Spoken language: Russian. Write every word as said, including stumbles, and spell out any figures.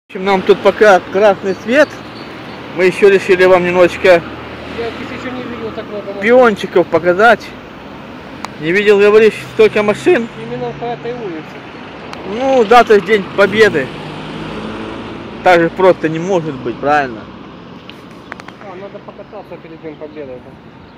Нам тут пока красный свет. Мы еще решили вам немножечко Я еще не видел так много машин. пиончиков показать. Не видел, говоришь, столько машин. Именно по этой улице. Ну, да, то есть День Победы. Так же просто не может быть, правильно? А, надо покататься перед Днем Победы.